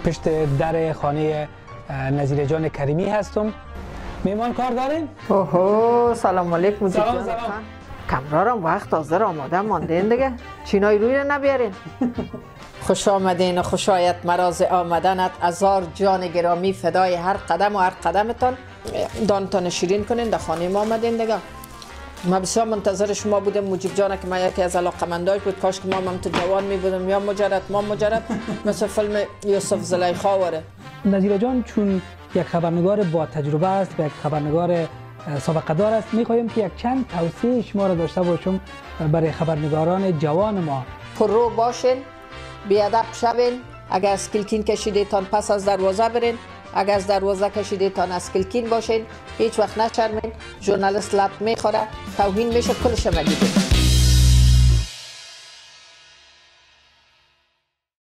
پشت در خانه نظیر جان کریمی هستم. میمان کار دارین؟ اوه سلام علیکم. سلام. کمرارم وقت حاضر آماده ماندین دیگه. چینای روی رو نبیارین. خوش آمدین و خوش آید مراز آمدنت. هزار جان گرامی فدای هر قدم و هر قدمتان. دانتان شیرین کنین در خانه ما آمدین دیگه. ما بسیار منتظر شما بودم. مجیب جان که ما یکی از علاقمنداش بود. کاش که ما هم تو جوان می بودم یا مجرد مثل فیلم یوسف زلیخا وره. نظیر جان چون یک خبرنگار با تجربه است و یک خبرنگار سابقه دار است، میخواهیم که یک چند توصیه شما را داشته باشم برای خبرنگاران جوان ما. پررو باشین، بیادب شوین. اگر از کلکین کشیده تان پس از دروازه برین. اگر از دروازه کشیده تان از کلکین باشین. هیچ وقت نشرمین. ژورنالیست لط میخوره، توهین میشه، کلش مگیده.